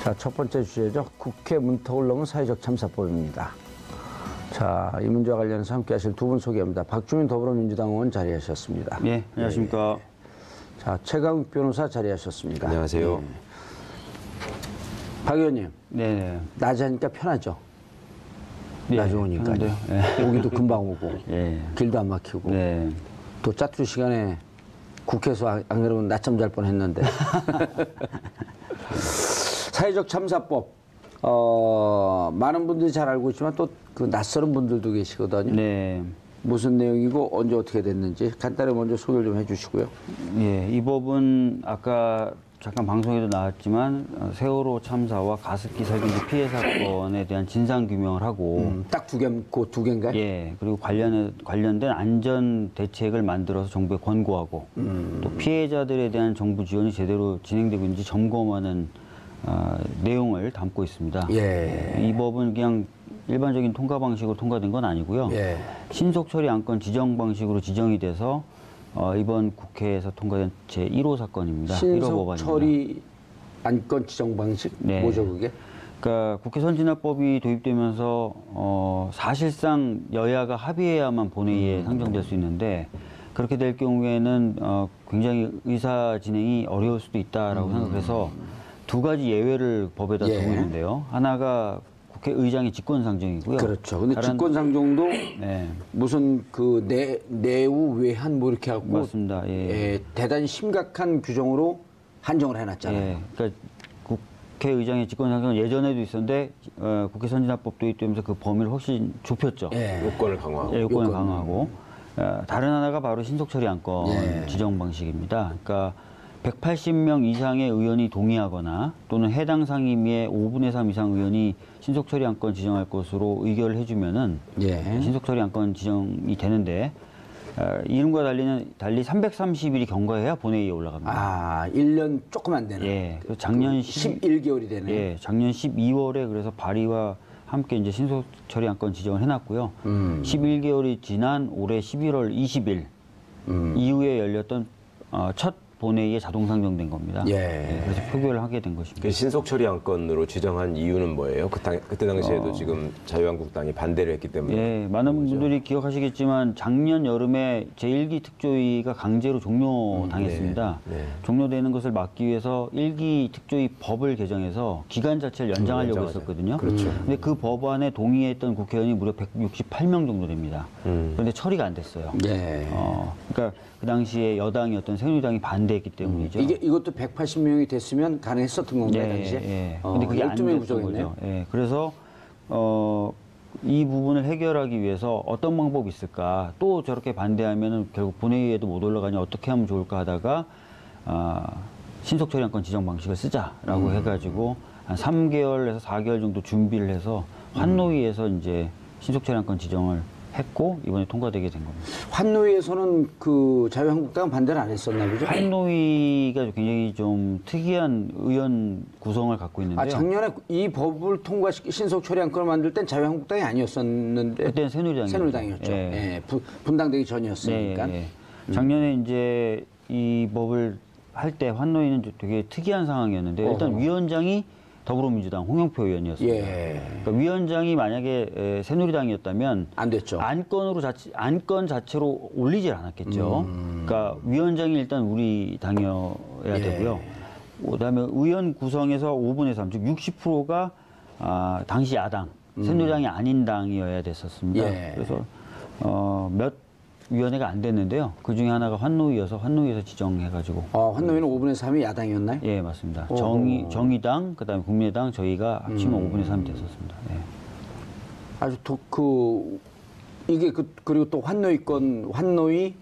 자, 첫 번째 주제죠. 국회 문턱을 넘은 사회적 참사법입니다. 자, 이 문제와 관련해서 함께 하실 두 분 소개합니다. 박주민 더불어민주당 의원 자리하셨습니다. 네, 안녕하십니까. 네. 자, 최강욱 변호사 자리하셨습니다. 안녕하세요. 네. 박 의원님. 네. 낮에 하니까 편하죠? 네, 낮에 오니까. 네. 오기도 금방 오고. 네. 길도 안 막히고. 네. 또 짜투리 시간에 국회에서 안 그러면 낮잠 잘 뻔했는데. 사회적 참사법. 많은 분들이 잘 알고 있지만 또 그 낯설은 분들도 계시거든요. 네. 무슨 내용이고 언제 어떻게 됐는지 간단히 먼저 소개를 좀 해주시고요. 예, 이 법은 아까 잠깐 방송에도 나왔지만 세월호 참사와 가습기 살균기 피해 사건에 대한 진상 규명을 하고 딱 두 개인가요? 예, 그리고 관련된 안전 대책을 만들어서 정부에 권고하고 또 피해자들에 대한 정부 지원이 제대로 진행되고 있는지 점검하는 내용을 담고 있습니다. 예. 이 법은 그냥 일반적인 통과 방식으로 통과된 건 아니고요. 예. 신속 처리 안건 지정 방식으로 지정이 돼서 이번 국회에서 통과된 제1호 사건입니다. 1호 신속 법안입니다. 처리 안건 지정 방식? 네. 뭐죠 그게? 그러니까 국회 선진화법이 도입되면서 사실상 여야가 합의해야만 본회의에 상정될 수 있는데 그렇게 될 경우에는 굉장히 의사 진행이 어려울 수도 있다라고 생각해서 두 가지 예외를 법에다 예. 두고 있는데요. 하나가 국회의장의 직권상정이고요. 그렇죠. 근데 다른- 직권상정도 네, 무슨 그 내우 외한 뭐 이렇게 하고 맞습니다. 예. 대단히 심각한 규정으로 한정을 해놨잖아요. 예, 그러니까 국회의장의 직권상정은 예전에도 있었는데 국회 선진화법 도입되면서 그 범위를 훨씬 좁혔죠. 예. 요건을 강화하고. 예, 요건을 요건. 강화하고 다른 하나가 바로 신속처리 안건 예. 지정 방식입니다. 그러니까 180명 이상의 의원이 동의하거나 또는 해당 상임위의 5분의 3 이상 의원이 신속처리 안건 지정할 것으로 의결을 해주면은 예. 신속처리 안건 지정이 되는데 이름과 달리 330일이 경과해야 본회의에 올라갑니다. 아, 1년 조금 안 되는. 예, 그래서 작년 11개월이 되네. 예, 작년 12월에 그래서 발의와 함께 이제 신속 처리 안건 지정을 해놨고요. 11개월이 지난 올해 11월 20일 이후에 열렸던 첫 본회의에 자동 상정된 겁니다. 예. 그래서 표결을 하게 된 것입니다. 그 신속 처리 안건으로 지정한 이유는 뭐예요? 그때 당시에도 지금 자유한국당이 반대를 했기 때문에. 예, 많은 분들이 기억하시겠지만 작년 여름에 제1기 특조위가 강제로 종료당했습니다. 네. 종료되는 것을 막기 위해서 1기 특조위 법을 개정해서 기간 자체를 연장하려고 연장하자. 했었거든요. 그렇죠. 근데 그 법안에 동의했던 국회의원이 무려 168명 정도 됩니다. 그런데 처리가 안 됐어요. 예. 그러니까 그 당시에 여당이었던 새누리당이 반대했기 때문이죠. 이것도 180명이 됐으면 가능했었던 건가요, 당시에? 예. 근데 그게 안 12명이 됐던 부족했네요. 거죠. 예. 그래서 이 부분을 해결하기 위해서 어떤 방법이 있을까? 또 저렇게 반대하면은 결국 본회의에도 못 올라가니 어떻게 하면 좋을까 하다가 신속 처리 안건 지정 방식을 쓰자라고 해가지고 한 3개월에서 4개월 정도 준비를 해서 환노위에서 이제 신속 처리 안건 지정을 했고 이번에 통과되게 된 겁니다. 환노위에서는 그 자유한국당은 반대를 안 했었나 보죠? 환노위가 굉장히 좀 특이한 의원 구성을 갖고 있는데요. 아, 작년에 이 법을 통과시키 신속 처리 안건을 만들 땐 자유한국당이 아니었었는데 그때는 새누리당이었죠. 예. 예, 분당되기 전이었으니까. 네, 작년에 이제 이 법을 할 때 환노위는 되게 특이한 상황이었는데 일단 위원장이 더불어민주당 홍영표 의원이었습니다. 예. 그러니까 위원장이 만약에 새누리당이었다면 안 됐죠. 안건 자체로 올리질 않았겠죠. 그러니까 위원장이 일단 우리 당이어야 예. 되고요. 그다음에 의원 구성에서 5분의 3, 즉 60%가 당시 야당, 새누리당이 아닌 당이어야 됐었습니다. 예. 그래서 몇 위원회가 안 됐는데요. 그 중에 하나가 환노위여서 환노위에서 지정해가지고. 환노위는 5분의 3이 야당이었나요? 예, 맞습니다. 어허. 정의당, 그다음에 국민의당 저희가 합치면 5분의 3이 됐었습니다. 예. 아주 이게 그리고 또 환노위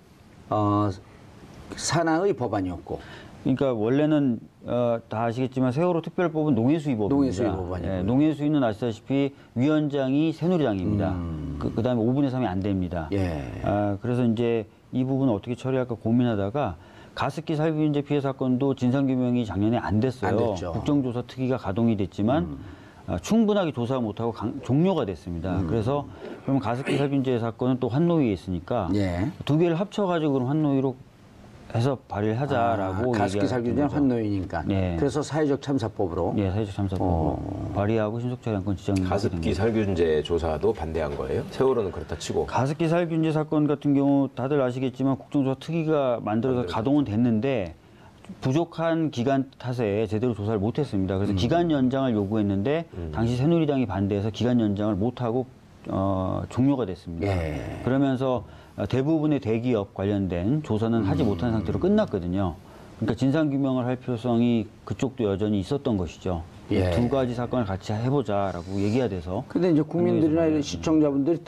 산하의 법안이었고. 그러니까 원래는 다 아시겠지만 세월호 특별법은 농해수위법입니다. 농해수위 법안이고요. 예, 농해수위는 아시다시피 위원장이 새누리당입니다. 그다음에 5분의 3이 안 됩니다. 예. 그래서 이제 이 부분을 어떻게 처리할까 고민하다가 가습기 살균제 피해 사건도 진상규명이 작년에 안 됐어요. 안 됐죠. 국정조사 특위가 가동이 됐지만 충분하게 조사 못하고 종료가 됐습니다. 그래서 그러면 가습기 살균제 사건은 또 환노위에 있으니까 예. 두 개를 합쳐가지고 그럼 환노위로 해서 발의를 하자라고 가습기 살균제는 환노인이니까. 네. 그래서 사회적 참사법으로. 예, 사회적 참사법으로 발의하고 신속처리안건 지정이 가습기 살균제 조사도 반대한 거예요? 세월호는 그렇다 치고. 가습기 살균제 사건 같은 경우 다들 아시겠지만 국정조사 특위가 만들어서 가동은 됐는데 부족한 기간 탓에 제대로 조사를 못했습니다. 그래서 기간 연장을 요구했는데 당시 새누리당이 반대해서 기간 연장을 못하고 종료가 됐습니다. 예. 그러면서 대부분의 대기업 관련된 조사는 하지 못한 상태로 끝났거든요. 그러니까 진상규명을 할 필요성이 그쪽도 여전히 있었던 것이죠. 예. 두 가지 사건을 같이 해보자라고 얘기가 돼서. 근데 이제 국민들이나 이런 시청자분들이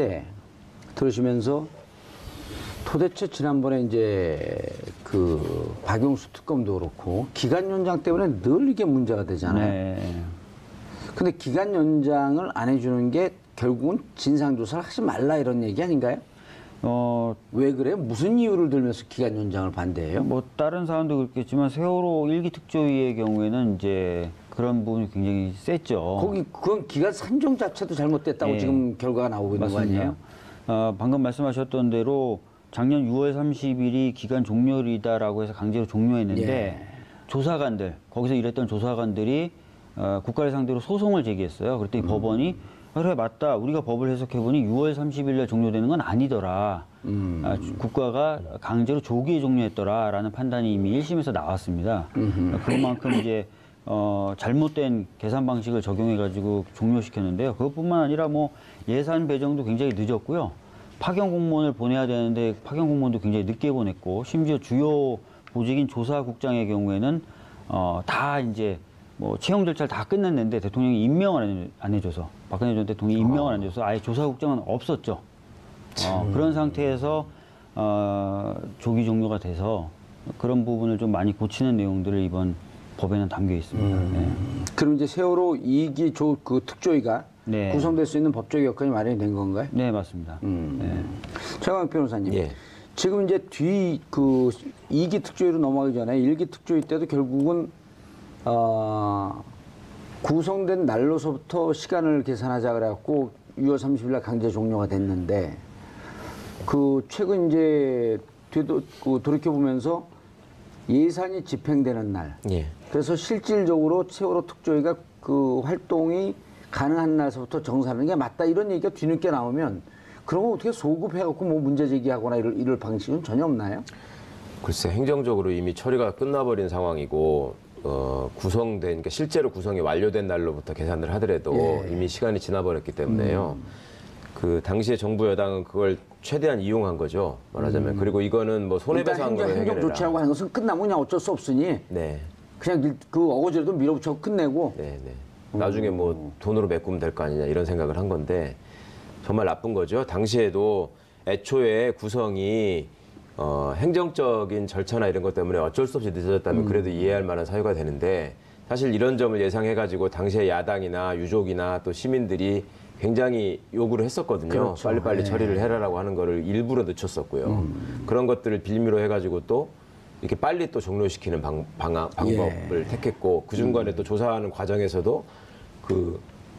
들으시면서 도대체 지난번에 이제 그 박용수 특검도 그렇고 기간 연장 때문에 늘 이게 문제가 되잖아요. 네. 근데 기간 연장을 안 해주는 게 결국은 진상조사를 하지 말라 이런 얘기 아닌가요? 왜 그래요? 무슨 이유를 들면서 기간 연장을 반대해요? 뭐 다른 사람도 그렇겠지만 세월호 일기 특조위의 경우에는 이제 그런 부분이 굉장히 셌죠. 그건 기간 산정 자체도 잘못됐다고 예. 지금 결과가 나오고 있는 거 아니에요? 방금 말씀하셨던 대로 작년 6월 30일이 기간 종료일이다라고 해서 강제로 종료했는데 예. 조사관들, 거기서 일했던 조사관들이 국가를 상대로 소송을 제기했어요. 그랬더니 법원이 그래 맞다. 우리가 법을 해석해보니 6월 30일에 종료되는 건 아니더라. 국가가 강제로 조기에 종료했더라라는 판단이 이미 1심에서 나왔습니다. 그만큼 이제 잘못된 계산 방식을 적용해가지고 종료시켰는데요. 그것뿐만 아니라 뭐 예산 배정도 굉장히 늦었고요. 파견 공무원을 보내야 되는데 파견 공무원도 굉장히 늦게 보냈고, 심지어 주요 보직인 조사국장의 경우에는 다 이제 뭐 채용 절차를 다 끝냈는데 대통령이 임명을 안 해줘서, 박근혜 전 대통령이 임명을 안 해줘서 아예 조사국장은 없었죠. 그런 상태에서 조기 종료가 돼서 그런 부분을 좀 많이 고치는 내용들을 이번 법에는 담겨 있습니다. 네. 그럼 이제 세월호 2기 그 특조위가 네. 구성될 수 있는 법적 여건이 마련이 된 건가요? 네, 맞습니다. 네. 최강 변호사님. 예. 지금 이제 그 2기 특조위로 넘어가기 전에 1기 특조위 때도 결국은 구성된 날로서부터 시간을 계산하자 그래갖고 6월 30일 날 강제 종료가 됐는데, 그 최근 이제 돌이켜보면서 예산이 집행되는 날, 예. 그래서 실질적으로 세월호 특조위가 그 활동이 가능한 날서부터 정산하는 게 맞다 이런 얘기가 뒤늦게 나오면, 그러면 어떻게 소급해갖고 뭐 문제 제기하거나 이럴 방식은 전혀 없나요? 글쎄, 행정적으로 이미 처리가 끝나버린 상황이고, 그러니까 실제로 구성이 완료된 날로부터 계산을 하더라도 이미 시간이 지나버렸기 때문에요. 그 당시에 정부 여당은 그걸 최대한 이용한 거죠, 말하자면. 그리고 이거는 뭐 손해배상으로 해결해라. 행정 조치라고 하는 것은 끝나면 그냥 어쩔 수 없으니 네. 그냥 그 어거지라도 밀어붙여 끝내고. 네, 네. 나중에 뭐 돈으로 메꾸면 될 거 아니냐 이런 생각을 한 건데 정말 나쁜 거죠. 당시에도 애초에 구성이 행정적인 절차나 이런 것 때문에 어쩔 수 없이 늦어졌다면 그래도 이해할 만한 사유가 되는데, 사실 이런 점을 예상해가지고 당시에 야당이나 유족이나 또 시민들이 굉장히 요구를 했었거든요. 그렇죠. 빨리빨리 처리를 해라라고 하는 거를 일부러 늦췄었고요. 그런 것들을 빌미로 해가지고 또 이렇게 빨리 또 종료시키는 방법을 택했고, 그 중간에 또 조사하는 과정에서도 그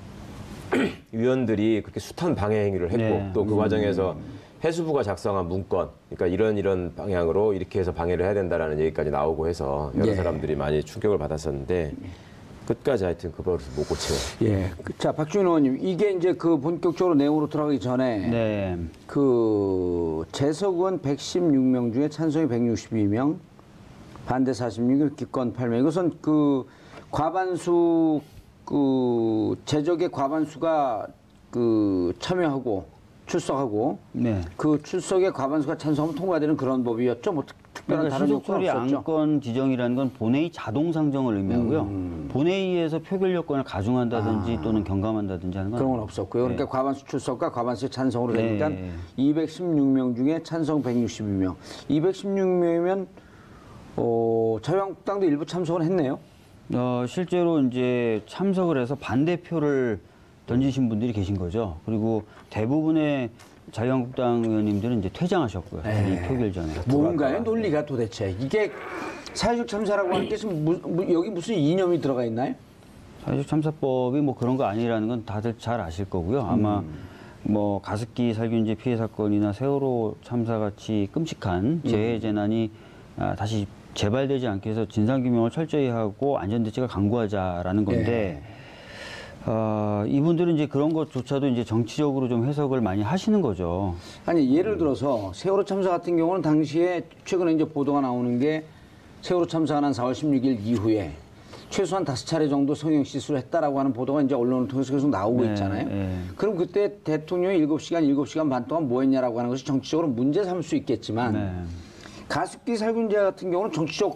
위원들이 그렇게 숱한 방해 행위를 했고, 네. 또 그 과정에서 해수부가 작성한 문건, 그러니까 이런 방향으로 이렇게 해서 방해를 해야 된다라는 얘기까지 나오고 해서 여러 사람들이 많이 충격을 받았었는데 끝까지 하여튼 그 버릇을 못 고쳐요. 예. 자, 박주민 의원님, 이게 이제 그 본격적으로 내용으로 들어가기 전에 네. 그 재석 의원 116명 중에 찬성이 162명, 반대 46명, 기권 8명. 이것은 그 과반수, 그 재적의 과반수가 그 참여하고 출석하고, 네. 그 출석의 과반수가 찬성하면 통과되는 그런 법이었죠. 뭐 특별한 그러니까 다른 요건 신속처리 없었죠. 안건 지정이라는 건 본회의 자동 상정을 의미하고요. 본회의에서 표결 요건을 가중한다든지 또는 경감한다든지 하는 건 그런 건 없었고요. 그러니까 과반수 출석과 과반수의 찬성으로 되니까 네. 216명 중에 찬성 162명. 216명이면 자유한국당도 일부 참석을 했네요. 실제로 이제 참석을 해서 반대표를 던지신 분들이 계신 거죠. 그리고 대부분의 자유한국당 의원님들은 이제 퇴장하셨고요. 이 표결 전에. 뭔가요? 논리가 도대체. 이게 사회적 참사라고 하는 게 지금 여기 무슨 이념이 들어가 있나요? 사회적 참사법이 뭐 그런 거 아니라는 건 다들 잘 아실 거고요. 아마 뭐 가습기 살균제 피해 사건이나 세월호 참사 같이 끔찍한 재해 재난이 다시 재발되지 않게 해서 진상규명을 철저히 하고 안전대책을 강구하자라는 건데 이분들은 이제 그런 것조차도 이제 정치적으로 좀 해석을 많이 하시는 거죠. 아니 예를 들어서 세월호 참사 같은 경우는 당시에 최근에 이제 보도가 나오는 게 세월호 참사가 난 4월 16일 이후에 최소한 5차례 정도 성형 시술을 했다라고 하는 보도가 이제 언론을 통해서 계속 나오고 있잖아요. 그럼 그때 대통령이 7시간 반 동안 뭐 했냐라고 하는 것이 정치적으로 문제 삼을 수 있겠지만 가습기 살균제 같은 경우는 정치적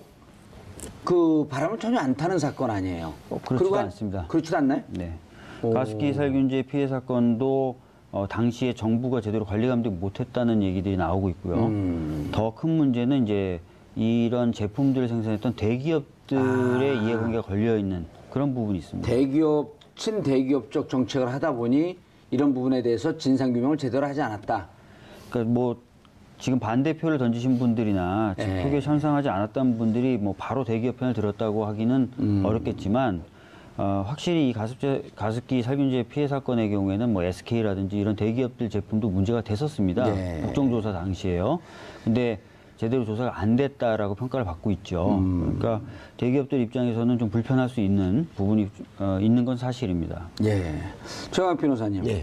그 바람을 전혀 안 타는 사건 아니에요. 그렇지도 않습니다. 그렇지도 않나요? 네. 가습기 살균제 피해 사건도 당시에 정부가 제대로 관리 감독 못했다는 얘기들이 나오고 있고요. 더 큰 문제는 이제 이런 제품들을 생산했던 대기업들의 이해관계가 걸려 있는 그런 부분이 있습니다. 대기업, 친대기업적 정책을 하다 보니 이런 부분에 대해서 진상규명을 제대로 하지 않았다. 그러니까 뭐 지금 반대표를 던지신 분들이나 표결 찬성하지 않았던 분들이 뭐 바로 대기업 편을 들었다고 하기는 어렵겠지만 확실히 이 가습기 살균제 피해 사건의 경우에는 뭐 SK라든지 이런 대기업들 제품도 문제가 됐었습니다. 국정조사 당시에요. 근데 제대로 조사가 안 됐다라고 평가를 받고 있죠. 그러니까 대기업들 입장에서는 좀 불편할 수 있는 부분이 있는 건 사실입니다. 예. 최강욱 변호사님. 예.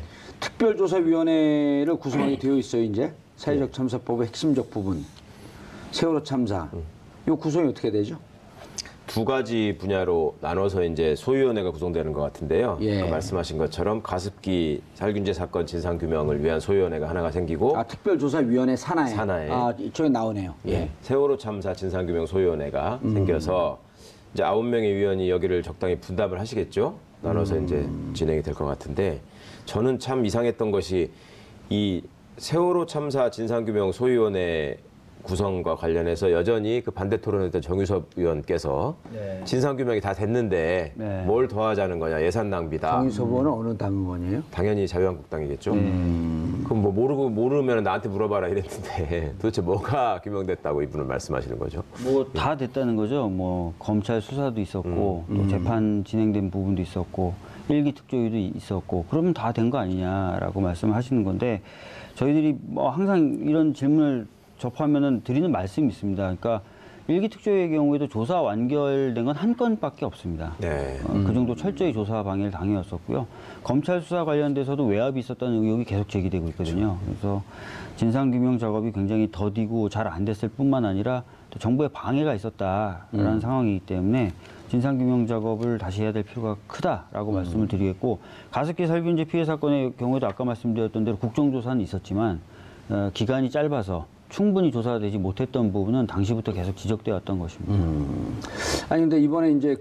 특별조사위원회를 구성하게 되어 있어요, 이제. 사회적 참사법의 핵심적 부분. 세월호 참사. 요 구성이 어떻게 되죠? 두 가지 분야로 나눠서 이제 소위원회가 구성되는 것 같은데요. 예. 아까 말씀하신 것처럼 가습기 살균제 사건 진상규명을 위한 소위원회가 하나가 생기고 특별조사위원회 산하에. 산하에. 이쪽에 나오네요. 예. 세월호 참사 진상규명 소위원회가 생겨서 이제 9명의 위원이 여기를 적당히 분담을 하시겠죠. 나눠서 이제 진행이 될 것 같은데 저는 참 이상했던 것이 이 세월호 참사 진상규명 소위원회 구성과 관련해서 여전히 그 반대 토론했던 정유섭 의원께서 진상규명이 다 됐는데 뭘 더 하자는 거냐, 예산 낭비다. 정유섭 의원은 어느 당 의원이에요? 당연히 자유한국당이겠죠. 그럼 뭐 모르면 나한테 물어봐라 이랬는데 도대체 뭐가 규명됐다고 이분은 말씀하시는 거죠? 뭐 다 됐다는 거죠. 뭐 검찰 수사도 있었고 또 재판 진행된 부분도 있었고 일기 특조위도 있었고 그러면 다 된 거 아니냐라고 말씀하시는 건데 저희들이 뭐 항상 이런 질문을 접하면은 드리는 말씀이 있습니다. 그러니까 일기 특조위의 경우에도 조사 완결된 건 한 건밖에 없습니다. 네. 그 정도 철저히 조사 방해를 당해왔었고요. 검찰 수사 관련돼서도 외압이 있었다는 의혹이 계속 제기되고 있거든요. 그래서 진상규명 작업이 굉장히 더디고 잘 안 됐을 뿐만 아니라 또 정부의 방해가 있었다라는 상황이기 때문에 진상규명 작업을 다시 해야 될 필요가 크다라고 말씀을 드리겠고 가습기 살균제 피해 사건의 경우에도 아까 말씀드렸던 대로 국정조사는 있었지만 기간이 짧아서 충분히 조사되지 못했던 부분은 당시부터 계속 지적되어 왔던 것입니다. 아니 근데 이번에 이제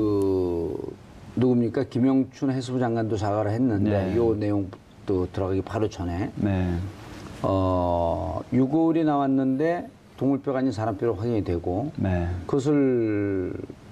누굽니까? 김영춘 해수부 장관도 사과를 했는데 요 내용도 들어가기 바로 전에 6월이 나왔는데 동물뼈가 아닌 사람뼈로 확인이 되고 그것을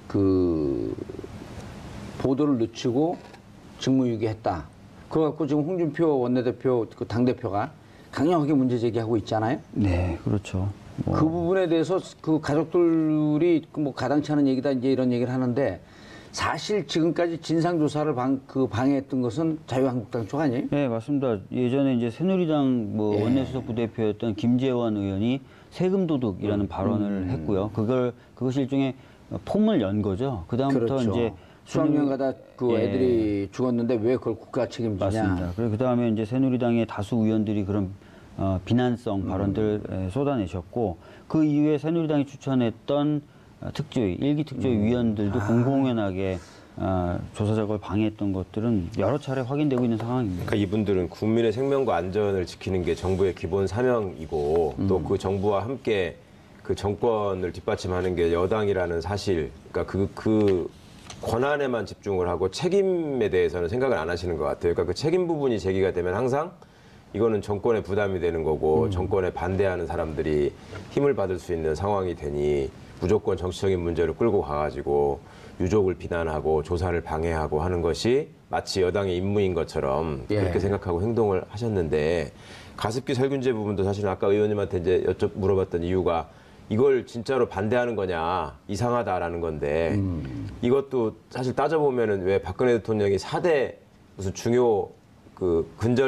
보도를 늦추고 직무유기했다. 그거 갖고 지금 홍준표 원내대표 당대표가 강력하게 문제 제기하고 있잖아요. 네, 그렇죠. 그 부분에 대해서 그 가족들이 뭐 가당치 않은 얘기다 이제 이런 얘기를 하는데 사실 지금까지 진상조사를 방해했던 것은 자유한국당 쪽 아니에요? 네, 맞습니다. 예전에 이제 새누리당 원내수석 부대표였던 김재원 의원이 세금 도둑이라는 발언을 했고요. 그것이 일종의 폼을 연 거죠. 그다음부터 이제 수학여행 가다 애들이 죽었는데 왜 그걸 국가 책임지냐. 맞습니다. 그리고 그다음에 이제 새누리당의 다수 의원들이 그런 비난성 발언들 쏟아내셨고 그 이후에 새누리당이 추천했던 특조위, 일기 특조위 위원들도 공공연하게 조사 작업을 방해했던 것들은 여러 차례 확인되고 있는 상황입니다. 그러니까 이분들은 국민의 생명과 안전을 지키는 게 정부의 기본 사명이고 또 그 정부와 함께 그 정권을 뒷받침하는 게 여당이라는 사실, 그러니까 그 권한에만 집중을 하고 책임에 대해서는 생각을 안 하시는 것 같아요. 그러니까 그 책임 부분이 제기가 되면 항상 이거는 정권의 부담이 되는 거고 정권에 반대하는 사람들이 힘을 받을 수 있는 상황이 되니 무조건 정치적인 문제를 끌고 가가지고 유족을 비난하고 조사를 방해하고 하는 것이 마치 여당의 임무인 것처럼 그렇게 생각하고 행동을 하셨는데 가습기 살균제 부분도 사실 아까 의원님한테 이제 물어봤던 이유가 이걸 진짜로 반대하는 거냐 이상하다라는 건데 이것도 사실 따져보면은 왜 박근혜 대통령이 4대 무슨 중요 그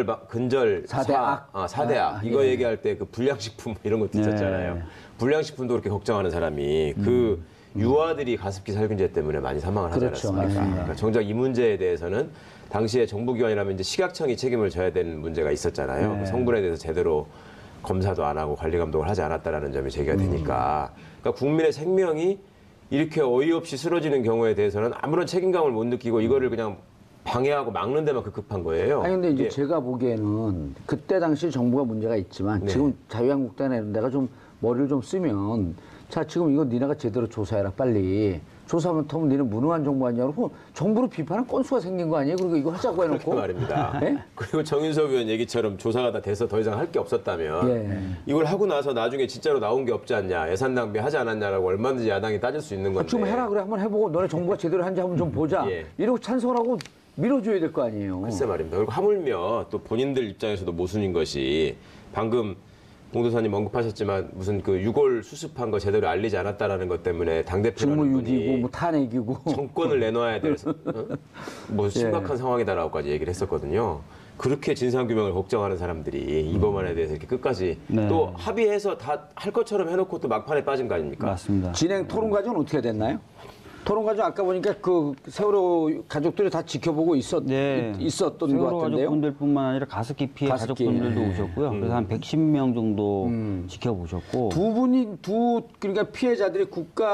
근절 사대악. 사대악 이거 얘기할 때 그 불량식품 이런 것도 있었잖아요. 불량식품도 그렇게 걱정하는 사람이 그 유아들이 가습기 살균제 때문에 많이 사망을 하지 그렇죠. 않았습니까? 그러니까 정작 이 문제에 대해서는 당시에 정부기관이라면 이제 식약청이 책임을 져야 되는 문제가 있었잖아요. 그 성분에 대해서 제대로 검사도 안 하고 관리 감독을 하지 않았다라는 점이 제기가 되니까 그러니까 국민의 생명이 이렇게 어이없이 쓰러지는 경우에 대해서는 아무런 책임감을 못 느끼고 이거를 그냥 방해하고 막는 데만 급급한 거예요. 아니 근데 이제 이게 제가 보기에는 그때 당시 정부가 문제가 있지만 네. 지금 자유한국당이나 이런 데가 좀 머리를 좀 쓰면 자 지금 이거 니네가 제대로 조사해라 빨리 조사하면 터면 니네 무능한 정부 아니냐 그러고 정부를 비판한 건수가 생긴 거 아니에요? 그리고 이거 하자고 그렇게 해놓고 말입니다. 예? 그리고 정윤석 의원 얘기처럼 조사가 다 돼서 더 이상 할 게 없었다면 예. 이걸 하고 나서 나중에 진짜로 나온 게 없지 않냐 예산 낭비하지 않았냐라고 얼마든지 야당이 따질 수 있는 건데 좀 해라 그래 한번 해보고 너네 정부가 제대로 한지 한번 좀 보자 예. 이러고 찬성을 하고 밀어줘야 될 거 아니에요. 글쎄 말입니다. 그리고 하물며 또 본인들 입장에서도 모순인 것이 방금 봉도사님 언급하셨지만 무슨 그 유골 수습한 거 제대로 알리지 않았다라는 것 때문에 당대표라는 직무유기고 분이 뭐 탄핵이고 정권을 내놔야 돼서 뭐 심각한 상황이다라고까지 얘기를 했었거든요. 그렇게 진상규명을 걱정하는 사람들이 이 법안에 대해서 이렇게 끝까지 네. 또 합의해서 다 할 것처럼 해놓고 또 막판에 빠진 거 아닙니까? 맞습니다. 진행 토론 과정은 어떻게 됐나요? 토론 과정 아까 보니까 그 세월호 가족들이 다 지켜보고 있었던 것 세월호 같은데요. 가족분들뿐만 아니라 가습기 피해 가습기, 가족분들도 예. 오셨고요. 그래서 한 110명 정도 지켜보셨고 그러니까 피해자들이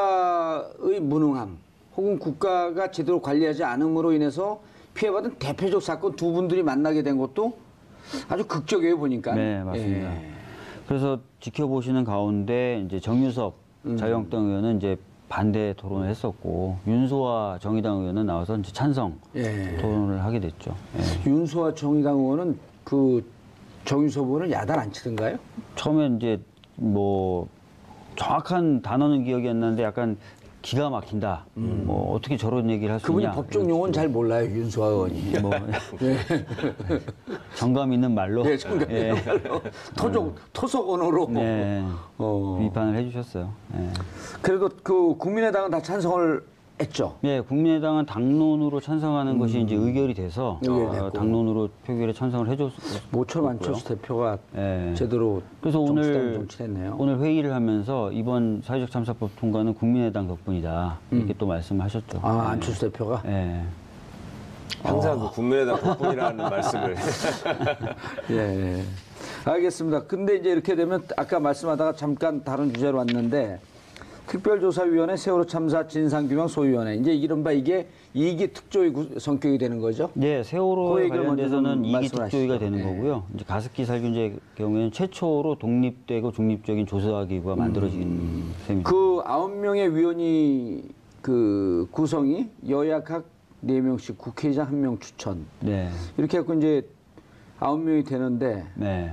국가의 무능함 혹은 국가가 제대로 관리하지 않음으로 인해서 피해받은 대표적 사건 두 분들이 만나게 된 것도 아주 극적이에요 보니까. 네, 맞습니다. 예. 그래서 지켜보시는 가운데 이제 정유섭 자유한국당 의원은 이제 반대 토론을 했었고 윤소아 정의당 의원은 나와서 이제 찬성 예. 토론을 하게 됐죠. 예. 윤소아 정의당 의원은 그 정유섭 의원은 야단 안 치던가요? 처음에 이제 뭐 정확한 단어는 기억이 안 나는데 약간 기가 막힌다. 뭐 어떻게 저런 얘기를 할 수 그분이 있냐. 법적 용어는 잘 몰라요 윤소아 의원이. 뭐 정감 있는 말로 네, 정답. 예. 토속 언어로. 네. 어. 비판을 해주셨어요. 예. 그래도 그 국민의당은 다 찬성을 했죠. 네, 국민의당은 당론으로 찬성하는 것이 이제 의결이 돼서 의결이 됐고. 당론으로 표결에 찬성을 해줬고요. 모철 만철수 대표가 예. 제대로 그래서 오늘 정치했네요. 오늘 회의를 하면서 이번 사회적 참사법 통과는 국민의당 덕분이다 이렇게 또 말씀하셨죠. 아 안철수 대표가. 예. 항상 그 국민의당 덕분이라는 말씀을 예. 알겠습니다. 근데 이제 이렇게 되면 아까 말씀하다가 잠깐 다른 주제로 왔는데 특별조사위원회 세월호 참사 진상규명 소위원회 이제 이른바 이게 이기 특조위 성격이 되는 거죠? 네, 세월호에 그 얘기를 먼저 관련돼서는 좀 이기 말씀하시죠. 특조위가 되는 네. 거고요. 이제 가습기 살균제 경우에는 최초로 독립되고 중립적인 조사기구가 만들어진 셈입니다. 그 9명의 위원이 그 구성이 여야 각 4명씩 국회의장 1명 추천 네, 이렇게 해서 이제 9명이 되는데 네,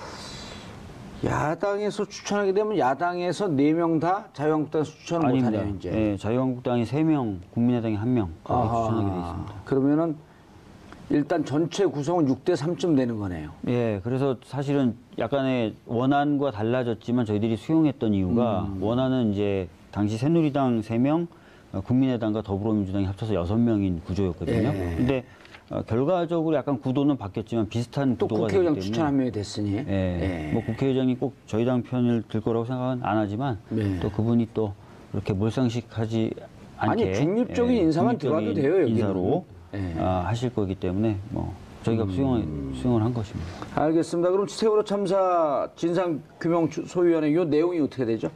야당에서 추천하게 되면 야당에서 4명 다 자유한국당에서 추천을 아닙니다. 못하네요 이제. 네, 자유한국당이 3명, 국민의당이 1명 추천하게 돼 있습니다. 그러면은 일단 전체 구성은 6대 3쯤 되는 거네요. 예, 그래서 사실은 약간의 원안과 달라졌지만 저희들이 수용했던 이유가 원안은 이제 당시 새누리당 3명, 국민의당과 더불어민주당이 합쳐서 6명인 구조였거든요. 예. 근데 결과적으로 약간 구도는 바뀌었지만 비슷한 또 구도가 국회의장 되기 추천 때문에 1명이 됐으니. 예, 뭐 국회의장이 꼭 저희 당 편을 들 거라고 생각은 안 하지만 네. 또 그분이 또 그렇게 몰상식하지 않게 아니, 중립적인 인사만 중립적인 들어가도 돼요, 여기는. 인사로 예. 하실 거기 때문에 뭐 저희가 수용을 한 것입니다. 알겠습니다. 그럼 세월호 참사 진상규명 소위원회 요 내용이 어떻게 되죠?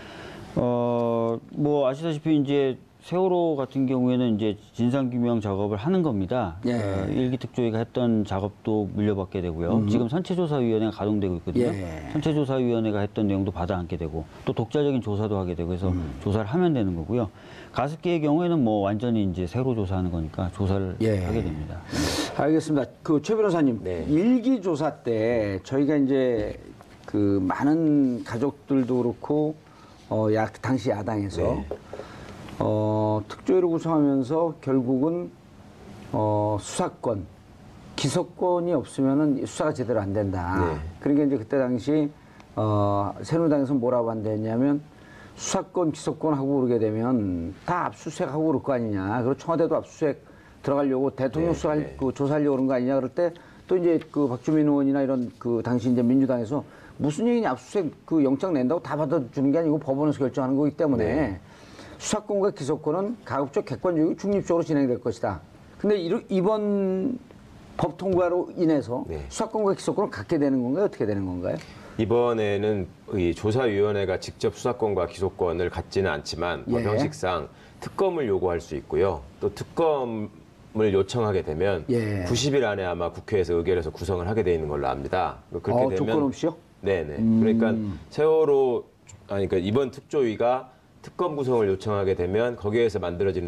뭐 아시다시피 이제 세월호 같은 경우에는 이제 진상규명 작업을 하는 겁니다. 예. 일기 특조위가 했던 작업도 물려받게 되고요. 지금 선체조사위원회가 가동되고 있거든요. 예. 선체조사위원회가 했던 내용도 받아안게 되고 또 독자적인 조사도 하게 되고 해서 조사를 하면 되는 거고요. 가습기의 경우에는 뭐 완전히 이제 새로 조사하는 거니까 조사를 예. 하게 됩니다. 알겠습니다. 그 최 변호사님, 네. 일기 조사 때 저희가 이제 그 많은 가족들도 그렇고 당시 야당에서 네. 특조위를 구성하면서 결국은 수사권, 기소권이 없으면은 수사가 제대로 안 된다. 네. 그러니까 이제 그때 당시 새누리당에서 뭐라고 한다냐면 수사권, 기소권 하고 그러게 되면 다 압수수색하고 그럴 거 아니냐. 그리고 청와대도 압수수색 들어가려고 대통령 네, 네. 조사하려고 그런 거 아니냐. 그럴 때 또 이제 그 박주민 의원이나 이런 그 당시 이제 민주당에서 무슨 얘기냐 압수수색 그 영장 낸다고 다 받아주는 게 아니고 법원에서 결정하는 거기 때문에 네. 수사권과 기소권은 가급적 객관적이고 중립적으로 진행될 것이다. 근데 이번 법 통과로 인해서 네. 수사권과 기소권을 갖게 되는 건가요? 어떻게 되는 건가요? 이번에는 이 조사위원회가 직접 수사권과 기소권을 갖지는 않지만 예. 법 형식상 특검을 요구할 수 있고요. 또 특검을 요청하게 되면 예. 90일 안에 아마 국회에서 의결해서 구성을 하게 돼 있는 걸로 압니다. 그렇게 되면 조건 없이요? 네네. 그러니까 세월호 그러니까 이번 특조위가 특검 구성을 요청하게 되면 거기에서 만들어지는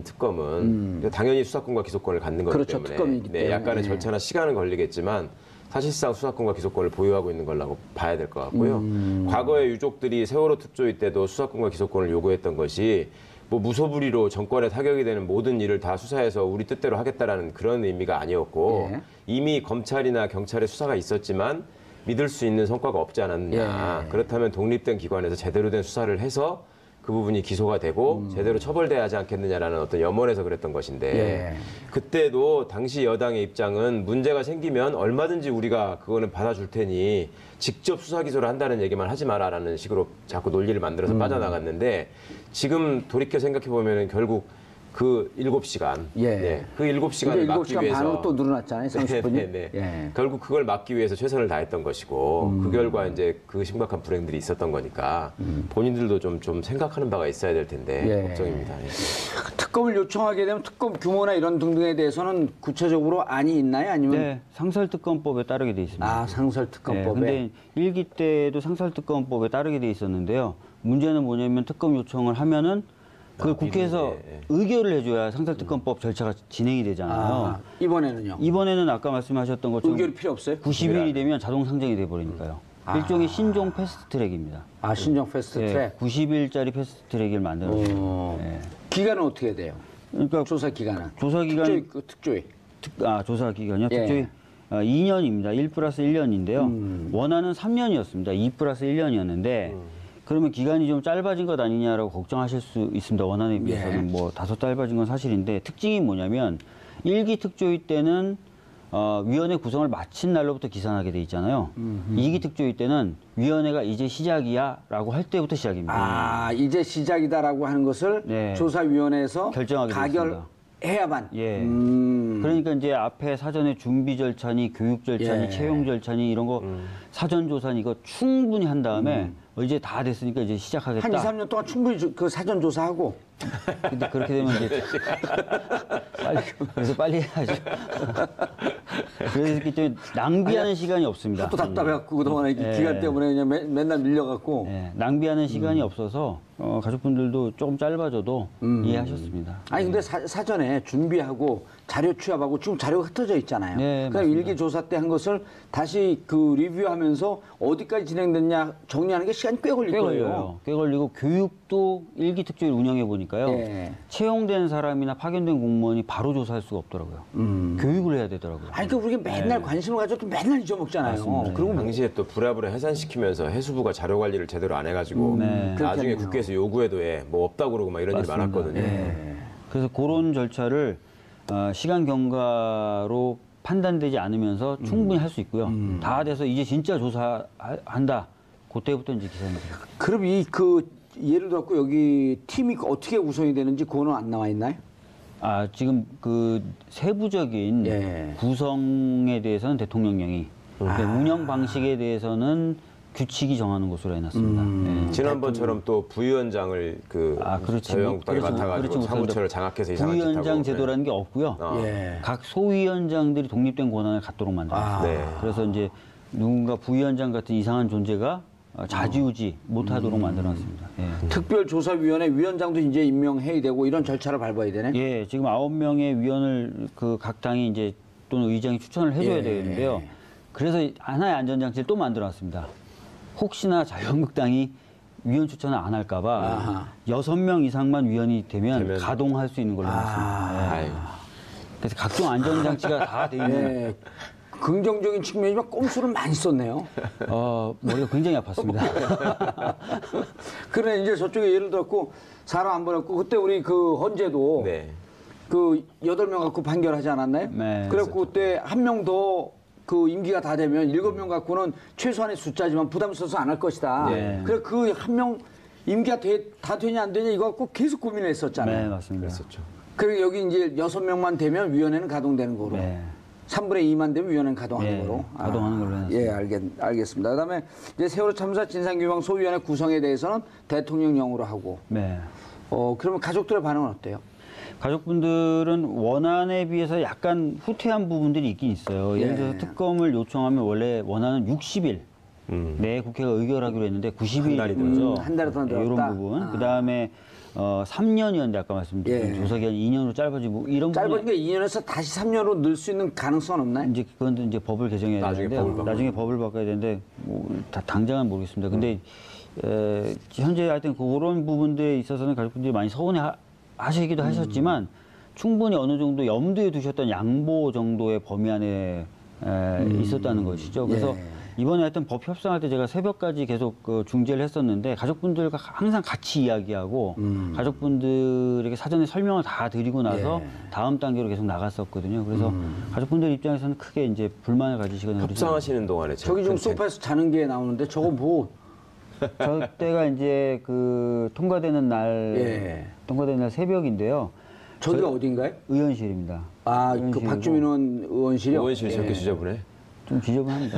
특검은 당연히 수사권과 기소권을 갖는 거기 그렇죠. 때문에 특검이기 때문에. 약간의 절차나 시간은 걸리겠지만 사실상 수사권과 기소권을 보유하고 있는 걸라고 봐야 될 것 같고요. 과거에 유족들이 세월호 특조위 때도 수사권과 기소권을 요구했던 것이 뭐 무소불위로 정권에 타격이 되는 모든 일을 다 수사해서 우리 뜻대로 하겠다라는 그런 의미가 아니었고 예. 이미 검찰이나 경찰의 수사가 있었지만 믿을 수 있는 성과가 없지 않았느냐. 예. 그렇다면 독립된 기관에서 제대로 된 수사를 해서 그 부분이 기소가 되고 제대로 처벌돼야 하지 않겠느냐라는 어떤 염원에서 그랬던 것인데 예. 그때도 당시 여당의 입장은 문제가 생기면 얼마든지 우리가 그거는 받아줄 테니 직접 수사 기소를 한다는 얘기만 하지 마라라는 식으로 자꾸 논리를 만들어서 빠져나갔는데 지금 돌이켜 생각해 보면은 결국 그 7시간, 예. 그 7시간을 막기 7시간 위해서 반으로 또 늘어났잖아요. 30분이. 네. 예. 결국 그걸 막기 위해서 최선을 다했던 것이고 그 결과 이제 그 심각한 불행들이 있었던 거니까 본인들도 좀 생각하는 바가 있어야 될 텐데 예. 걱정입니다. 예. 특검을 요청하게 되면 특검 규모나 이런 등등에 대해서는 구체적으로 안이 있나요? 아니면 네, 상설특검법에 따르게 돼 있습니다. 상설특검법에. 근데 일기 때도 상설특검법에 따르게 돼 있었는데요. 문제는 뭐냐면 특검 요청을 하면은 그걸 국회에서 의결을 해줘야 상설특검법 절차가 진행이 되잖아요. 이번에는요? 이번에는 아까 말씀하셨던 것처럼 의결이 필요 없어요? 90일이 되면 자동 상정이 돼버리니까요. 일종의 신종 패스트트랙입니다. 신정 패스트트랙. 90일짜리 패스트트랙을 만들었어요. 예. 기간은 어떻게 돼요? 그러니까 조사 기간은? 조사 기간 특조위. 조사 기간이요. 예. 특조위 2년입니다. 1+1년인데요. 원안은 3년이었습니다. 2+1년이었는데 그러면 기간이 좀 짧아진 것 아니냐라고 걱정하실 수 있습니다. 원안에 비해서는 뭐 다소 짧아진 건 사실인데 특징이 뭐냐면 1기 특조위 때는 위원회 구성을 마친 날로부터 기산하게 돼 있잖아요. 2기 특조위 때는 위원회가 이제 시작이야라고 할 때부터 시작입니다. 이제 시작이다라고 하는 것을 네. 조사위원회에서 결정하게 돼 있습니다. 가결해야만. 예. 그러니까 이제 앞에 사전에 준비 절차니 교육 절차니 예. 채용 절차니 이런 거 사전 조사니 이거 충분히 한 다음에 이제 다 됐으니까 이제 시작하겠다. 한 2, 3년 동안 충분히 그 사전 조사하고. 근데 그렇게 되면 이제 그래서 빨리 해야죠. 그래서 이렇게 낭비하는 시간이 없습니다. 또 답답해갖고 그동안에 기간 때문에 그냥 맨날 밀려갖고. 예, 낭비하는 시간이 없어서 가족분들도 조금 짧아져도 이해하셨습니다. 아니 근데 사전에 준비하고 자료 취합하고 지금 자료가 흩어져 있잖아요. 네, 그럼 맞습니다. 일기 조사 때 한 것을 다시 그 리뷰하면서 어디까지 진행됐냐 정리하는 게 시간이 꽤 걸릴 꽤 거예요. 걸려요. 꽤 걸리고 교육도 일기 특조위 운영해 보니까요. 예. 채용된 사람이나 파견된 공무원이 바로 조사할 수가 없더라고요. 교육을 해야 되더라고요. 아니 그러니까 우리가 맨날 관심을 가져도 맨날 잊어먹잖아요. 맞습니다. 그리고 당시에 또 불합을 해산시키면서 해수부가 자료 관리를 제대로 안 해가지고 나중에 그렇겠네요. 국회에서 요구해도 뭐 없다고 그러고 막 이런 일이 맞습니다. 많았거든요. 그래서 그런 절차를 시간 경과로 판단되지 않으면서 충분히 할 수 있고요. 다 돼서 이제 진짜 조사한다. 그때부터 이제 기사입니다. 그럼 예를 들어 여기 팀이 어떻게 구성이 되는지 그거는 안 나와 있나요? 지금 그 세부적인 예. 구성에 대해서는 대통령령이 근데 운영 방식에 대해서는 규칙이 정하는 것으로 해놨습니다. 예. 지난번처럼 또 부위원장을 그렇지. 자유한국당이 그렇지 맡아가지고 못합니다. 사무처를 장악해서 이상한 짓 하고. 부위원장 제도라는 게 없고요. 예. 각 소위원장들이 독립된 권한을 갖도록 만들었습니다. 네. 그래서 이제 누군가 부위원장 같은 이상한 존재가 좌지우지 못하도록 만들어놨습니다. 예. 특별조사위원회 위원장도 이제 임명해야 되고 이런 절차를 밟아야 되네. 예, 지금 9명의 위원을 각 당이 이제 또는 의장이 추천을 해줘야 예. 되는데요. 그래서 하나의 안전장치를 또 만들어놨습니다. 혹시나 자유한국당이 위원 추천을 안 할까봐 6명 이상만 위원이 되면 가동할 수 있는 걸로 해놨습니다. 예. 그래서 각종 안전장치가 다 돼 있는. 예. 긍정적인 측면이지만 꼼수를 많이 썼네요. 머리가 굉장히 아팠습니다. 그래 이제 저쪽에 예를 들었고 사람 안 보냈고 그때 우리 그 헌재도 네. 그 8명 갖고 판결하지 않았나요? 네. 그래갖고 그때 한 명 더 그 임기가 다 되면 7명 갖고는 최소한의 숫자지만 부담스러워서 안 할 것이다. 네. 그래 그 한 명 임기가 다 되냐 안 되냐 이거 갖고 계속 고민을 했었잖아요. 네, 맞습니다. 그랬었죠. 그리고 여기 이제 6명만 되면 위원회는 가동되는 거로. 네. 3분의 2만 되면 위원회는 가동하는 예, 거로. 가동하는 걸로 해놨습니다. 예, 알겠습니다. 그다음에 이제 세월호 참사 진상규명 소위원회 구성에 대해서는 대통령령으로 하고. 네. 그러면 가족들의 반응은 어때요? 가족분들은 원안에 비해서 약간 후퇴한 부분들이 있긴 있어요. 예를 들어서 예. 특검을 요청하면 원래 원안은 60일 내에 국회가 의결하기로 했는데 90일이 한 달이 된 거죠. 한 달이 더 늘었다. 이런 부분. 그다음에 3년이었는데 아까 말씀드린 예. 조사기간 2년으로 짧아지고 이런 짧으니까 2년에서 다시 3년으로 늘 수 있는 가능성은 없나요? 이제 그건 이제 법을 개정해야 나중에 되는데 법을 바꿔야 나중에 법을 바꿔야 되는데 당장은 모르겠습니다. 근데 현재 하여튼 그런 부분들에 있어서는 가족분들이 많이 서운해 하시기도 하셨지만 충분히 어느 정도 염두에 두셨던 양보 정도의 범위 안에 있었다는 것이죠. 그래서 예. 이번에 하여튼 법 협상할 때 제가 새벽까지 계속 중재를 했었는데 가족분들과 항상 같이 이야기하고 가족분들에게 사전에 설명을 다 드리고 나서 예. 다음 단계로 계속 나갔었거든요. 그래서 가족분들 입장에서는 크게 이제 불만을 가지시거나 그러지 협상하시는 동안에 저기 좀 소파에서 자는 게 나오는데 저거 뭐 저 때가 이제 그 통과되는 날 새벽인데요. 저기가 어딘가요? 의원실입니다. 아, 그 의원실이고 박주민 의원실이요? 의원실 저렇게 예. 지저분해. 좀 지저분합니다.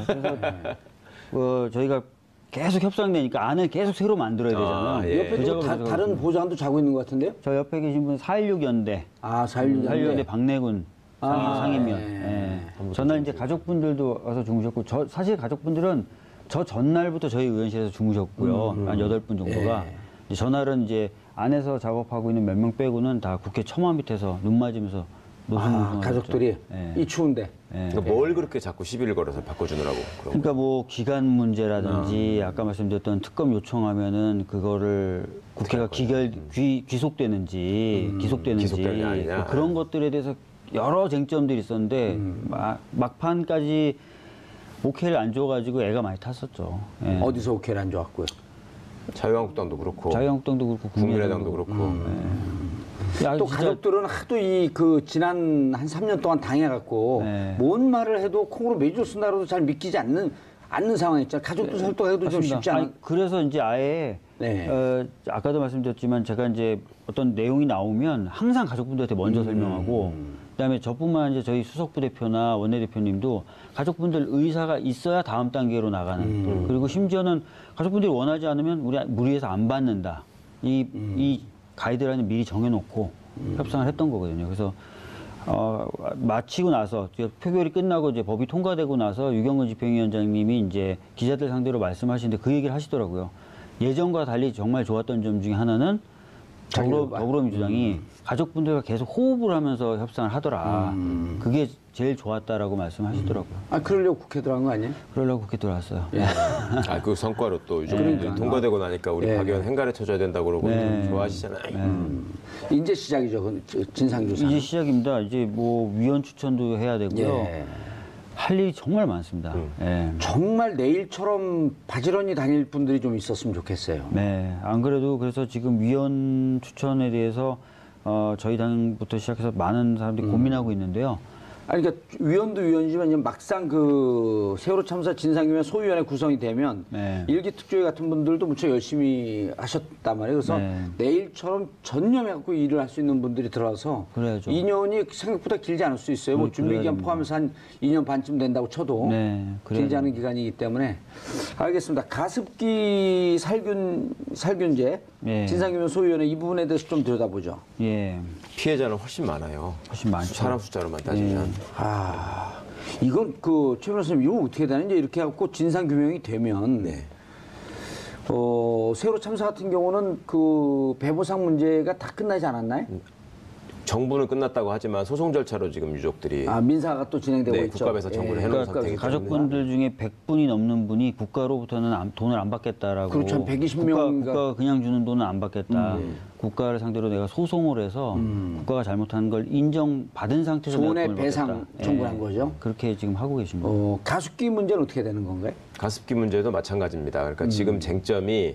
그래서 저희가 계속 협상되니까 안을 계속 새로 만들어야 되잖아요. 아, 예. 옆에 또 다른 보좌관도 자고 있는 것 같은데요? 저 옆에 계신 분 4.16 연대, 아, 4.16 4.16 연대 박내군 상임위원. 예. 전날 이제 가족분들도 와서 주무셨고, 사실 가족분들은 저 전날부터 저희 의원실에서 주무셨고요. 한 8분 정도가. 이제 전날은 이제 안에서 작업하고 있는 몇 명 빼고는 다 국회 처마 밑에서 눈 맞으면서 노승노승 가족들이 이 추운데. 그러니까 뭘 그렇게 자꾸 시비를 걸어서 바꿔주느라고. 그런 그러니까 뭐 기간 문제라든지 아까 말씀드렸던 특검 요청하면은 그거를 국회가 귀속되는지 기속되는 게 아니냐. 그런 것들에 대해서 여러 쟁점들이 있었는데 막판까지 오케이를 안 줘가지고 애가 많이 탔었죠. 예. 어디서 오케이를 안 좋았고요? 자유한국당도 그렇고 자유한국당도 그렇고 국민의당도 그렇고 야, 또 진짜 가족들은 하도 지난 한 3년 동안 당해갖고 네. 뭔 말을 해도 콩으로 매주 쓴다고도 잘 믿기지 않는 상황이 있잖아요. 가족도 설득해도 좀 맞습니다. 쉽지 않아. 아니, 그래서 이제 아예 네. 아까도 말씀드렸지만 제가 이제 어떤 내용이 나오면 항상 가족분들한테 먼저 설명하고 그다음에 저뿐만 아니라 저희 수석 부대표나 원내대표님도 가족분들 의사가 있어야 다음 단계로 나가는 그리고 심지어는 가족분들이 원하지 않으면 우리 무리해서 안 받는다 이 가이드라인을 미리 정해놓고 협상을 했던 거거든요. 그래서 마치고 나서 표결이 끝나고 이제 법이 통과되고 나서 유경근 집행위원장님이 이제 기자들 상대로 말씀하시는데 그 얘기를 하시더라고요. 예전과 달리 정말 좋았던 점 중에 하나는 더불어민주당이 가족분들과 계속 호흡을 하면서 협상을 하더라. 그게 제일 좋았다라고 말씀하시더라고요. 아, 그러려고 국회 들어간 거 아니에요? 그러려고 국회 들어왔어요. 그 성과로 또 요즘 통과되고 나니까 우리 박 의원 행간에 쳐줘야 된다고 그러고 좋아하시잖아요. 이제 시작이죠, 진상조사. 이제 시작입니다. 이제 뭐 위원 추천도 해야 되고요. 예. 할 일이 정말 많습니다. 예. 정말 내일처럼 바지런히 다닐 분들이 좀 있었으면 좋겠어요. 네, 안 그래도 그래서 지금 위원 추천에 대해서 저희 당부터 시작해서 많은 사람들이 고민하고 있는데요. 아니, 그러니까 위원도 위원이지만 이제 막상 그 세월호 참사 진상규명 소위원회 구성이 되면 네. 일기 특조위 같은 분들도 무척 열심히 하셨단 말이에요. 그래서 네. 내일처럼 전념해갖고 일을 할 수 있는 분들이 들어와서 그래야죠. 2년이 생각보다 길지 않을 수 있어요. 뭐 준비 기간 포함해서 한 2년 반쯤 된다고 쳐도 네, 그래야 길지 않은 기간이기 때문에 알겠습니다. 가습기 살균제 네. 진상규명 소위원회 이 부분에 대해서 좀 들여다보죠. 예, 피해자는 훨씬 많아요. 훨씬 많죠. 사람 숫자로만 따지면. 이건 최 변호사님 이거 어떻게 되는지 이렇게 해갖고 진상 규명이 되면 세월호 참사 같은 경우는 그 배보상 문제가 다 끝나지 않았나요? 정부는 끝났다고 하지만 소송 절차로 지금 유족들이 민사가 또 진행되고 있죠. 국가에서 정부를 해놓은 그러니까 상태이기 때문에 가족분들 중에 100분이 넘는 분이 국가로부터는 돈을 안 받겠다라고. 그렇죠. 한 120명 가 국가가 그냥 주는 돈은 안 받겠다. 국가를 상대로 내가 소송을 해서 국가가 잘못한 걸 인정받은 상태에서 내가 돈을 손해배상 받겠다. 청구한 거죠. 그렇게 지금 하고 계십니다. 가습기 문제는 어떻게 되는 건가요? 가습기 문제도 마찬가지입니다. 그러니까 지금 쟁점이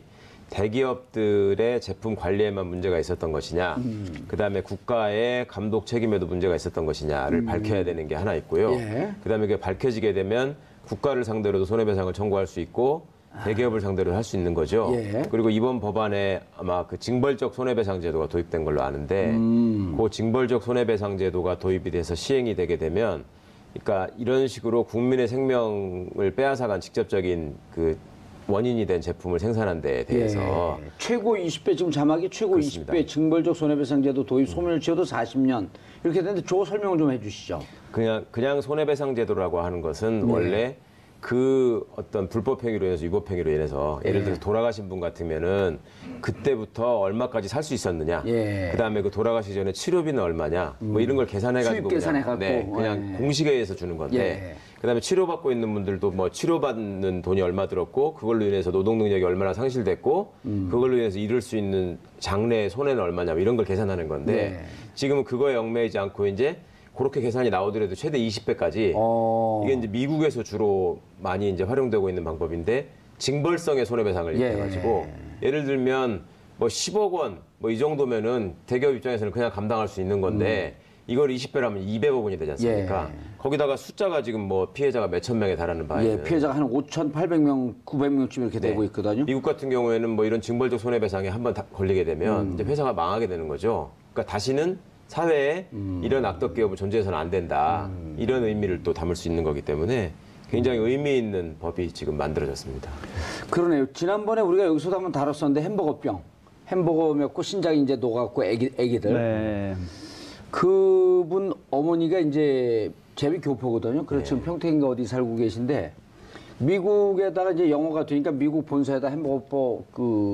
대기업들의 제품 관리에만 문제가 있었던 것이냐, 그다음에 국가의 감독 책임에도 문제가 있었던 것이냐를 밝혀야 되는 게 하나 있고요. 예. 그다음에 그게 밝혀지게 되면 국가를 상대로도 손해배상을 청구할 수 있고 대기업을 상대로 할 수 있는 거죠. 예. 그리고 이번 법안에 아마 그 징벌적 손해배상 제도가 도입된 걸로 아는데 그 징벌적 손해배상 제도가 도입이 돼서 시행이 되게 되면 그러니까 이런 식으로 국민의 생명을 빼앗아간 직접적인 그 원인이 된 제품을 생산한 데에 대해서 예. 최고 20배 지금 자막이 최고 그렇습니다. 20배 징벌적 손해배상제도 도입 소멸치여도 40년 이렇게 되는데 저 설명을 좀 해주시죠. 그냥 손해배상 제도라고 하는 것은 원래 그 어떤 불법 행위로 인해서 위법 행위로 인해서 예를 들어서 돌아가신 분 같으면은 그때부터 얼마까지 살 수 있었느냐, 예. 그다음에 그 돌아가시기 전에 치료비는 얼마냐, 뭐 이런 걸 계산해가지고 수입 계산해갖고. 그냥 예. 공식에 의해서 주는 건데. 예. 그다음에 치료받고 있는 분들도 뭐 치료받는 돈이 얼마 들었고 그걸로 인해서 노동 능력이 얼마나 상실됐고 그걸로 인해서 잃을 수 있는 장래의 손해는 얼마냐 뭐 이런 걸 계산하는 건데 네. 지금은 그거에 얽매이지 않고 이제 그렇게 계산이 나오더라도 최대 20배까지 이게 이제 미국에서 주로 많이 이제 활용되고 있는 방법인데 징벌성의 손해배상을 예. 얘기해가지고 예를 들면 뭐 10억 원 뭐 이 정도면은 대기업 입장에서는 그냥 감당할 수 있는 건데 이걸 20배라면 200억 원이 되지 않습니까? 예. 거기다가 숫자가 지금 뭐 피해자가 몇천 명에 달하는 바에는 예, 피해자가 한 5,800명, 900명쯤 이렇게 되고 있거든요. 미국 같은 경우에는 뭐 이런 징벌적 손해배상에 한번 걸리게 되면 이제 회사가 망하게 되는 거죠. 그러니까 다시는 사회에 이런 악덕 기업은 존재해서는 안 된다. 이런 의미를 또 담을 수 있는 거기 때문에 굉장히 의미 있는 법이 지금 만들어졌습니다. 그러네요. 지난번에 우리가 여기서도 한번 다뤘었는데 햄버거병. 햄버거 먹고 신장이 이제 녹아갖고 애기들. 네. 그분 어머니가 이제 제비 교포거든요. 그래서 지금 평택인가 어디 살고 계신데 미국에다가 이제 영어가 되니까 미국 본사에다 햄버거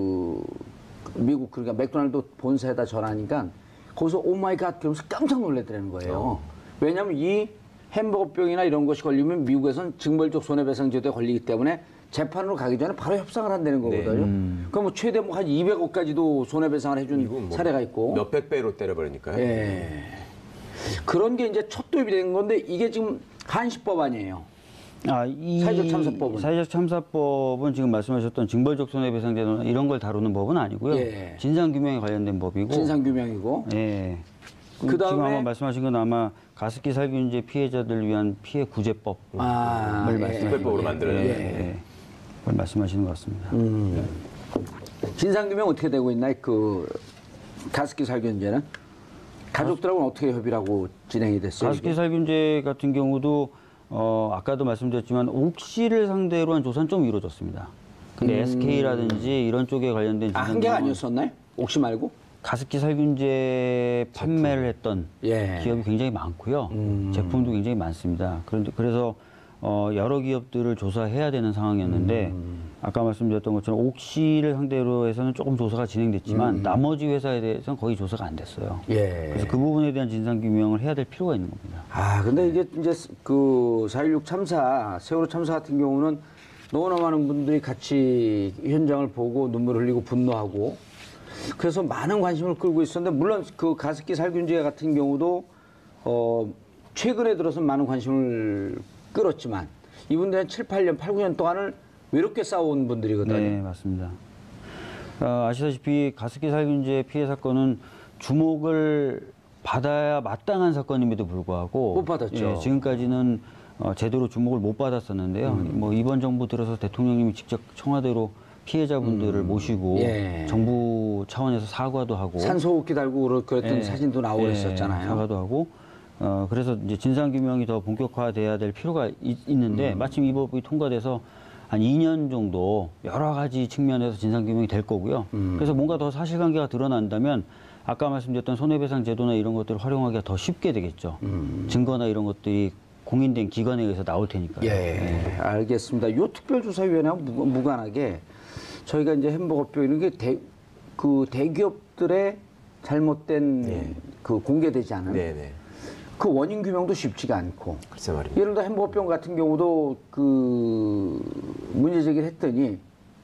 미국 그러니까 맥도날드 본사에다 전화하니까 거기서 오 마이 갓 그러면서 깜짝 놀랐다는 거예요. 왜냐하면 이 햄버거병이나 이런 것이 걸리면 미국에서는 징벌적 손해배상 제도에 걸리기 때문에 재판으로 가기 전에 바로 협상을 한다는 거거든요. 그럼 뭐 최대 뭐 한 200억까지도 손해배상을 해준 사례가 있고. 몇백 배로 때려버리니까요. 예. 그런 게 이제 첫 도입이 된 건데 이게 지금 한시법 아니에요. 이 사회적 참사법은? 사회적 참사법은 지금 말씀하셨던 징벌적 손해배상제도나 이런 걸 다루는 법은 아니고요. 예. 진상규명에 관련된 법이고. 진상규명이고. 예. 그다음에 지금 아마 말씀하신 건 아마 가습기 살균제 피해자들 위한 피해 구제법을 말씀하시는 특별법으로 만들어야 그걸 말씀하시는 것 같습니다. 진상규명 어떻게 되고 있나요? 그 가습기 살균제는 가족들하고는 어떻게 협의를 하고 진행이 됐어요? 가습기 살균제 같은 경우도 아까도 말씀드렸지만 옥시를 상대로 한 조사는 좀 이루어졌습니다. 근데 SK라든지 이런 쪽에 관련된 한 개가 아니었었나요? 옥시 말고? 가습기 살균제 판매를 했던 예. 기업이 굉장히 많고요. 제품도 굉장히 많습니다. 그래서 여러 기업들을 조사해야 되는 상황이었는데 아까 말씀드렸던 것처럼 옥시를 상대로 해서는 조금 조사가 진행됐지만 나머지 회사에 대해서는 거의 조사가 안 됐어요. 예. 그래서 그 부분에 대한 진상규명을 해야 될 필요가 있는 겁니다. 아, 근데 이게 이제 그 4.16 참사, 세월호 참사 같은 경우는 너무나 많은 분들이 같이 현장을 보고 눈물 흘리고 분노하고 그래서 많은 관심을 끌고 있었는데 물론 그 가습기 살균제 같은 경우도 최근에 들어서 많은 관심을 끌었지만 이분들은 7, 8년, 8, 9년 동안을 외롭게 싸워온 분들이거든요. 네, 맞습니다. 아시다시피 가습기 살균제 피해 사건은 주목을 받아야 마땅한 사건임에도 불구하고 못 받았죠. 예, 지금까지는 제대로 주목을 못 받았었는데요. 뭐 이번 정부 들어서 대통령님이 직접 청와대로 피해자분들을 모시고 예. 정부 차원에서 사과도 하고 산소호흡기 달고 그랬던 예, 사진도 나오고 예, 그랬었잖아요. 사과도 하고 그래서 이제 진상규명이 더 본격화돼야 될 필요가 있는데 마침 이 법이 통과돼서 한 2년 정도 여러 가지 측면에서 진상규명이 될 거고요. 그래서 뭔가 더 사실관계가 드러난다면 아까 말씀드렸던 손해배상 제도나 이런 것들을 활용하기가 더 쉽게 되겠죠. 증거나 이런 것들이 공인된 기관에 의해서 나올 테니까요. 예, 알겠습니다. 요 특별조사위원회하고 무관하게 저희가 이제 햄버거병 이런 게 대기업들의 잘못된 그 공개되지 않은 네네. 그 원인 규명도 쉽지가 않고 글쎄 말입니다. 예를 들어 햄버거병 같은 경우도 그 문제 제기를 했더니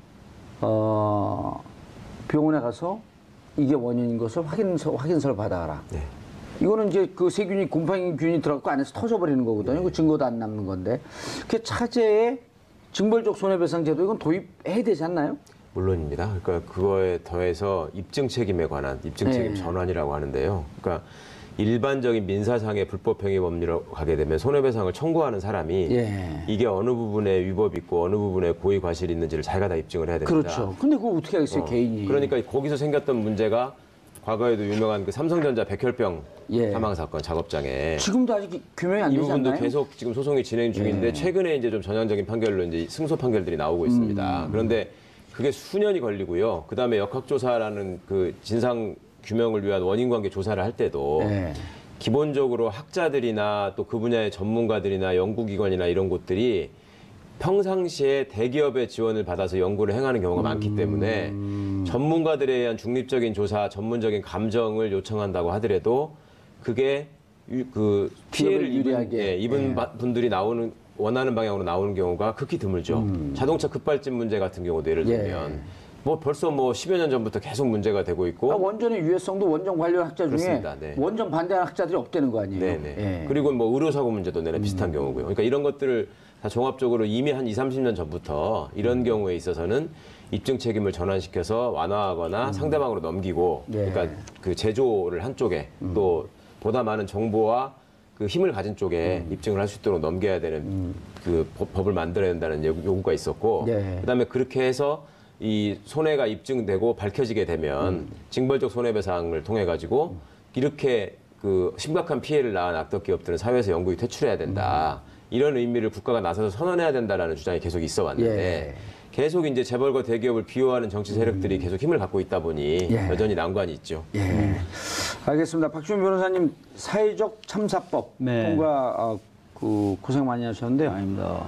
병원에 가서 이게 원인인 것을 확인서를 받아가라. 네. 이거는 이제 그 세균이 곰팡이균이 들어가고 안에서 터져버리는 거거든요. 그 증거도 안 남는 건데 그 차제에 징벌적 손해배상 제도 이건 도입해야 되지 않나요? 물론입니다. 그러니까 그거에 더해서 입증 책임에 관한 입증 책임 네. 전환이라고 하는데요. 그러니까 일반적인 민사상의 불법행위 법리로 가게 되면 손해배상을 청구하는 사람이 예. 이게 어느 부분에 위법이 있고 어느 부분에 고의 과실이 있는지를 자기가 다 입증을 해야 됩니다. 그렇죠. 근데 그걸 어떻게 하겠어요, 개인이. 그러니까 거기서 생겼던 문제가 과거에도 유명한 그 삼성전자 백혈병 예. 사망 사건 작업장에 지금도 아직 규명이 안 이 되지 부분도 않나요? 계속 지금 소송이 진행 중인데 예. 최근에 이제 좀 전향적인 판결로 이제 승소 판결들이 나오고 있습니다. 그런데 그게 수년이 걸리고요. 그 다음에 역학조사라는 그 진상 규명을 위한 원인 관계 조사를 할 때도 예. 기본적으로 학자들이나 또 그 분야의 전문가들이나 연구기관이나 이런 곳들이 평상시에 대기업의 지원을 받아서 연구를 행하는 경우가 많기 때문에 전문가들에 의한 중립적인 조사, 전문적인 감정을 요청한다고 하더라도 그게 그 피해를 기업에 유리하게. 입은 분들이 원하는 방향으로 나오는 경우가 극히 드물죠. 자동차 급발진 문제 같은 경우도 예를 들면 뭐 벌써 뭐 10여 년 전부터 계속 문제가 되고 있고 원전의 유해성도 원전 관련 학자 중에 그렇습니다. 네. 원전 반대하는 학자들이 없다는 거 아니에요? 네네. 예. 그리고 뭐 의료사고 문제도 내내 비슷한 경우고요. 그러니까 이런 것들을 다 종합적으로 이미 한 20, 30년 전부터 이런 경우에 있어서는 입증 책임을 전환시켜서 완화하거나 상대방으로 넘기고 네. 그러니까 그 제조를 한쪽에 또 보다 많은 정보와 그 힘을 가진 쪽에 입증을 할 수 있도록 넘겨야 되는 그 법을 만들어야 된다는 요구가 있었고 네. 그다음에 그렇게 해서 이 손해가 입증되고 밝혀지게 되면 징벌적 손해배상을 통해 가지고 이렇게 그 심각한 피해를 낳은 악덕 기업들은 사회에서 영구히 퇴출해야 된다. 이런 의미를 국가가 나서서 선언해야 된다라는 주장이 계속 있어 왔는데 예. 계속 이제 재벌과 대기업을 비호하는 정치 세력들이 계속 힘을 갖고 있다 보니 예. 여전히 난관이 있죠. 예. 알겠습니다. 박주민 변호사님 사회적 참사법 네. 통과 그 고생 많이 하셨는데요. 아닙니다.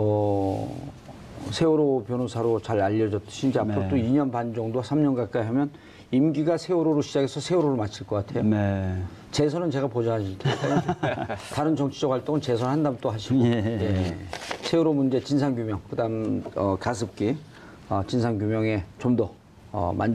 세월호 변호사로 잘 알려졌듯이 이제 앞으로 네. 또 2년 반 정도, 3년 가까이 하면 임기가 세월호로 시작해서 세월호로 마칠 것 같아요. 네. 재선은 제가 보좌하실 테니까요. 다른 정치적 활동은 재선한다면 또 하시고. 예. 예. 세월호 문제 진상규명, 그다음 가습기 진상규명에 좀 더 만족.